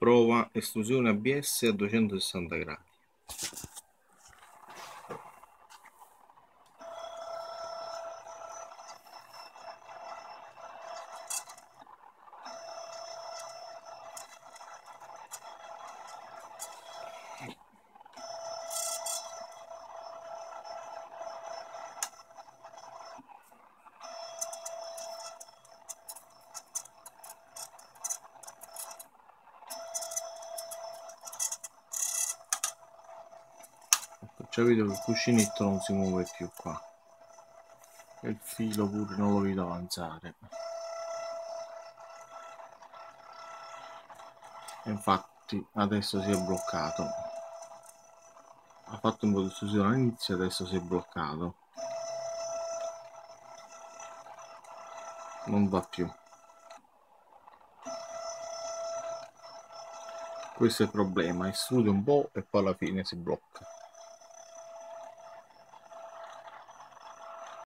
Prova estrusione ABS a 260 gradi. Già vedo che il cuscinetto non si muove più qua e il filo pure non lo vedo avanzare. Infatti adesso si è bloccato, ha fatto un po' di estrusione all'inizio, adesso si è bloccato, non va più. Questo è il problema, estrude un po' e poi alla fine si blocca.